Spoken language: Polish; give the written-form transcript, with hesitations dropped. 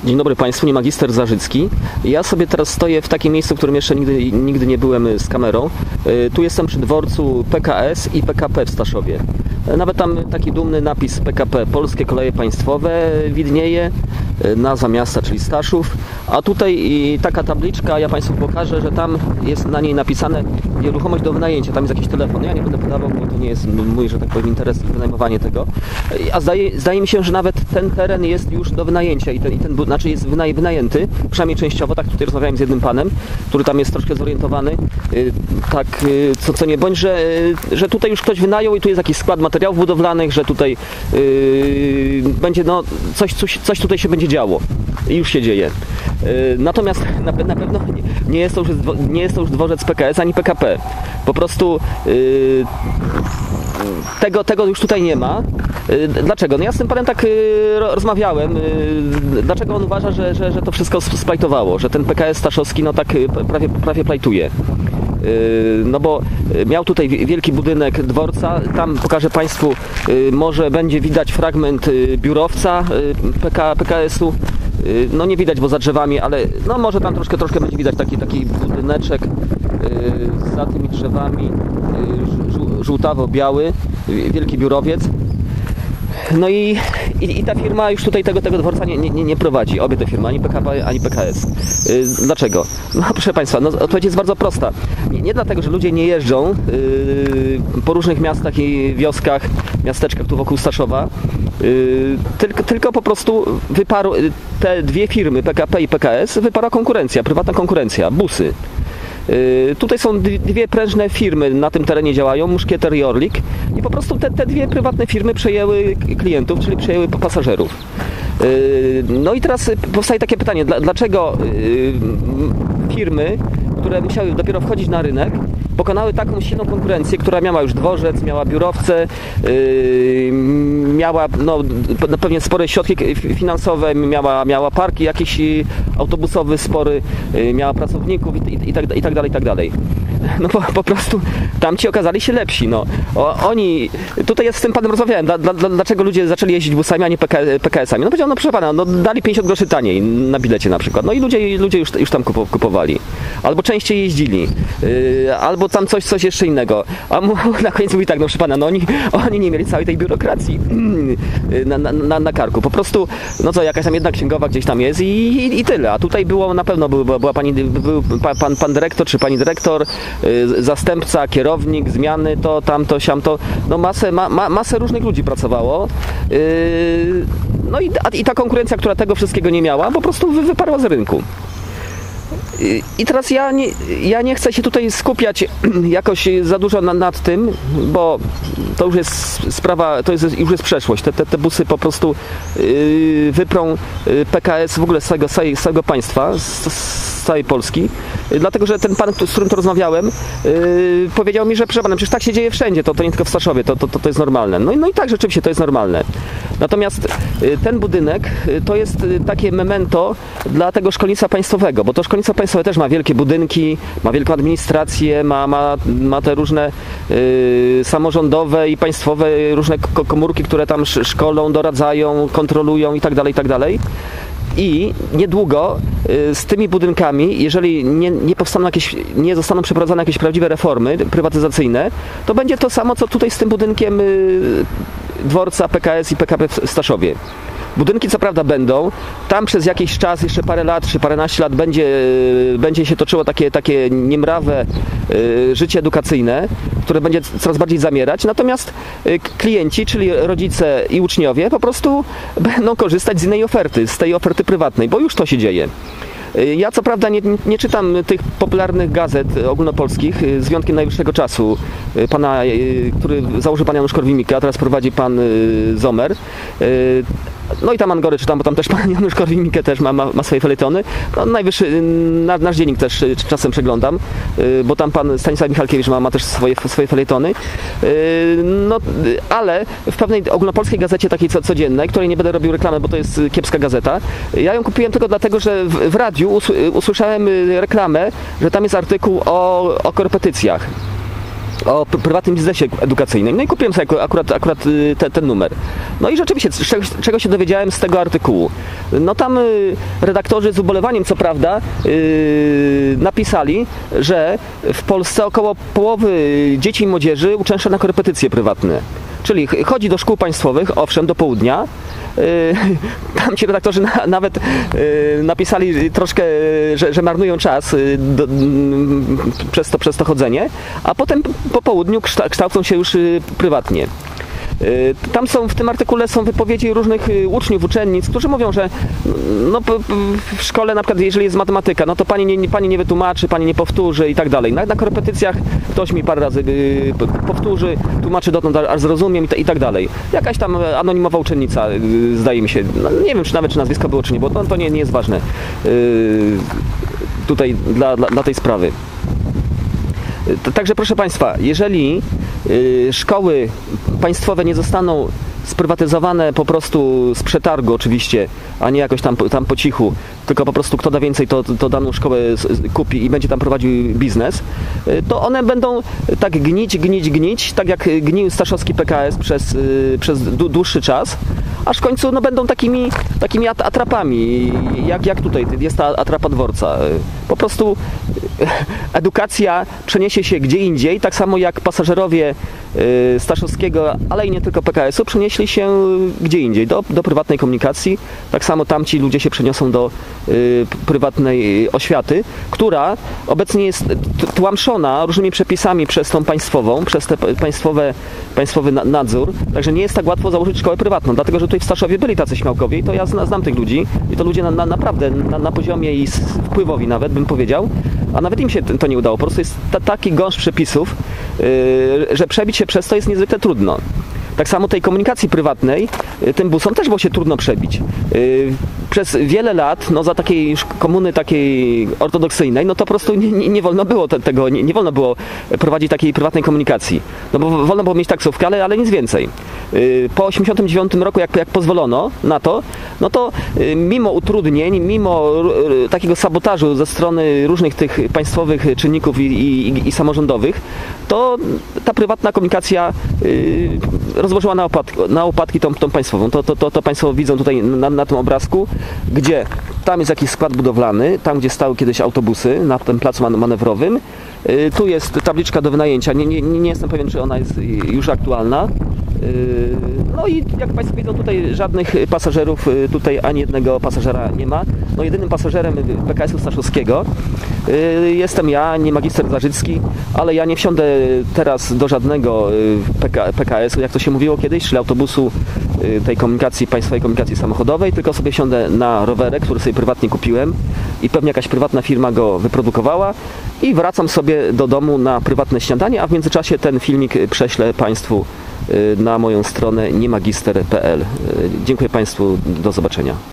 Dzień dobry Państwu, nie magister Zarzycki. Ja sobie teraz stoję w takim miejscu, w którym jeszcze nigdy nie byłem z kamerą. Tu jestem przy dworcu PKS i PKP w Staszowie. Nawet tam taki dumny napis PKP, Polskie Koleje Państwowe, widnieje, nazwa miasta, czyli Staszów. A tutaj taka tabliczka, ja Państwu pokażę, że tam jest na niej napisane nieruchomość do wynajęcia, tam jest jakiś telefon. Ja nie będę podawał, bo to nie jest mój, że tak powiem, interes wynajmowanie tego. A zdaje mi się, że nawet ten teren jest już do wynajęcia i ten znaczy jest wynajęty, przynajmniej częściowo. Tak, tutaj rozmawiałem z jednym panem, który tam jest troszkę zorientowany. Tak, co nie bądź, że tutaj już ktoś wynajął i tu jest jakiś skład materiałów budowlanych, że tutaj będzie, no, coś tutaj się będzie działo i już się dzieje. Natomiast na pewno nie jest to już dworzec PKS ani PKP. Po prostu tego już tutaj nie ma. Dlaczego? No ja z tym panem tak rozmawiałem. Dlaczego on uważa, że to wszystko splajtowało, że ten PKS staszowski no tak prawie plajtuje? No bo miał tutaj wielki budynek dworca, tam pokażę Państwu, może będzie widać fragment biurowca PKS-u. No nie widać, bo za drzewami, ale no może tam troszkę będzie widać taki budyneczek za tymi drzewami, żółtawo-biały, wielki biurowiec. No i ta firma już tutaj tego dworca nie prowadzi, obie te firmy, ani PKP, ani PKS. Dlaczego? No proszę Państwa, no, odpowiedź jest bardzo prosta. Nie dlatego, że ludzie nie jeżdżą po różnych miastach i wioskach, miasteczkach tu wokół Staszowa, tylko po prostu te dwie firmy, PKP i PKS, wyparła konkurencja, prywatna konkurencja, busy. Tutaj są dwie prężne firmy na tym terenie działają, Muszkieter i Orlik, i po prostu te dwie prywatne firmy przejęły klientów, czyli przejęły pasażerów. No i teraz powstaje takie pytanie, dlaczego firmy, które musiały dopiero wchodzić na rynek, pokonały taką silną konkurencję, która miała już dworzec, miała biurowce, miała no, pewnie spore środki finansowe, miała parki jakieś autobusowe spory, miała pracowników i tak dalej. No po prostu tamci okazali się lepsi. No. Oni, tutaj ja z tym panem rozmawiałem, dlaczego ludzie zaczęli jeździć busami, a nie PKS-ami. No powiedział, no proszę pana, no dali 50 groszy taniej na bilecie na przykład. No i ludzie już tam kupowali. Albo częściej jeździli. Albo tam coś jeszcze innego. A na końcu mówi tak, no proszę pana, no oni nie mieli całej tej biurokracji na karku. Po prostu, no co, jakaś tam jedna księgowa gdzieś tam jest i tyle. A tutaj było na pewno, był pan dyrektor czy pani dyrektor, zastępca, kierownik, zmiany, to, tamto, siamto, no masę różnych ludzi pracowało. No i ta konkurencja, która tego wszystkiego nie miała, po prostu wyparła z rynku. I teraz ja nie chcę się tutaj skupiać jakoś za dużo nad tym, bo to już jest sprawa, już jest przeszłość. Te busy po prostu wyprą PKS w ogóle z całego państwa, z całej Polski. Dlatego, że ten pan, z którym to rozmawiałem, powiedział mi, że proszę pana, przecież tak się dzieje wszędzie, to nie tylko w Staszowie, to jest normalne. No i tak, rzeczywiście to jest normalne. Natomiast ten budynek to jest takie memento dla tego szkolnictwa państwowego, bo to szkolnictwo państwowe też ma wielkie budynki, ma wielką administrację, ma te różne samorządowe i państwowe różne komórki, które tam szkolą, doradzają, kontrolują i tak dalej. I niedługo z tymi budynkami, jeżeli nie zostaną przeprowadzone jakieś prawdziwe reformy prywatyzacyjne, to będzie to samo, co tutaj z tym budynkiem dworca PKS i PKP w Staszowie. Budynki co prawda będą, tam przez jakiś czas, jeszcze parę lat czy paręnaście lat będzie się toczyło takie niemrawe życie edukacyjne, które będzie coraz bardziej zamierać, natomiast klienci, czyli rodzice i uczniowie po prostu będą korzystać z innej oferty, z tej oferty prywatnej, bo już to się dzieje. Ja co prawda nie czytam tych popularnych gazet ogólnopolskich, z wyjątkiem Najwyższego Czasu, który założył pan Janusz Korwin-Mikke, a teraz prowadzi pan Zomer. No i tam Angory czytam, bo tam też pan Janusz Korwin-Mikke też ma swoje felietony. No, nasz dziennik też czasem przeglądam, bo tam pan Stanisław Michalkiewicz ma też swoje felietony. No, ale w pewnej ogólnopolskiej gazecie takiej codziennej, której nie będę robił reklamy, bo to jest kiepska gazeta, ja ją kupiłem tylko dlatego, że w radiu usłyszałem reklamę, że tam jest artykuł o korepetycjach, o prywatnym biznesie edukacyjnym. No i kupiłem sobie akurat ten numer. No i rzeczywiście, czego się dowiedziałem z tego artykułu? No tam redaktorzy z ubolewaniem, co prawda, napisali, że w Polsce około połowy dzieci i młodzieży uczęszcza na korepetycje prywatne. Czyli chodzi do szkół państwowych, owszem, do południa. Tam ci redaktorzy nawet napisali troszkę, że marnują czas przez to chodzenie, a potem po południu kształcą się już prywatnie. Tam w tym artykule są wypowiedzi różnych uczniów, uczennic, którzy mówią, że no, w szkole na przykład jeżeli jest matematyka, no to pani nie wytłumaczy, pani nie powtórzy i tak dalej. Na korepetycjach ktoś mi parę razy powtórzy, tłumaczy dotąd, aż zrozumiem i tak dalej. Jakaś tam anonimowa uczennica, zdaje mi się, no, nie wiem czy nazwisko było czy nie, bo to nie jest ważne tutaj dla tej sprawy. Także proszę Państwa, jeżeli szkoły państwowe nie zostaną sprywatyzowane po prostu z przetargu oczywiście, a nie jakoś tam po cichu, tylko po prostu kto da więcej, to daną szkołę kupi i będzie tam prowadził biznes, to one będą tak gnić, tak jak gnił Staszowski PKS przez dłuższy czas, aż w końcu no, będą takimi atrapami, jak tutaj jest ta atrapa dworca. Po prostu edukacja przeniesie się gdzie indziej, tak samo jak pasażerowie Staszowskiego, ale i nie tylko PKS-u przenieśli się gdzie indziej, do prywatnej komunikacji. Tak samo tamci ludzie się przeniosą do prywatnej oświaty, która obecnie jest tłamszona różnymi przepisami przez tą państwową, przez te państwowy nadzór. Także nie jest tak łatwo założyć szkołę prywatną, dlatego że tutaj w Staszowie byli tacy śmiałkowie i to ja znam tych ludzi i to ludzie naprawdę na poziomie i wpływowi nawet bym powiedział, a nawet im się to nie udało. Po prostu jest taki gąszcz przepisów, że przebić się przez to jest niezwykle trudno. Tak samo tej komunikacji prywatnej, tym busom też było się trudno przebić. Przez wiele lat, no za takiej komuny takiej ortodoksyjnej, no to po prostu nie wolno było tego, nie wolno było prowadzić takiej prywatnej komunikacji. No bo wolno było mieć taksówkę, ale nic więcej. Po 1989 roku, jak pozwolono na to, no to mimo utrudnień, mimo takiego sabotażu ze strony różnych tych państwowych czynników i samorządowych, to ta prywatna komunikacja rozłożyła na łopatki tą państwową. To Państwo widzą tutaj na tym obrazku, gdzie tam jest jakiś skład budowlany, tam gdzie stały kiedyś autobusy na tym placu manewrowym. Tu jest tabliczka do wynajęcia, nie jestem pewien, czy ona jest już aktualna. No i jak Państwo widzą, tutaj żadnych pasażerów, tutaj ani jednego pasażera nie ma. No jedynym pasażerem PKS-u Staszowskiego jestem ja, nie magister Zarzycki, ale ja nie wsiądę teraz do żadnego PKS-u, jak to się mówiło kiedyś, czyli autobusu tej komunikacji, państwowej komunikacji samochodowej, tylko sobie wsiądę na rowerek, który sobie prywatnie kupiłem i pewnie jakaś prywatna firma go wyprodukowała i wracam sobie do domu na prywatne śniadanie, a w międzyczasie ten filmik prześlę Państwu na moją stronę niemagister.pl. Dziękuję Państwu, do zobaczenia.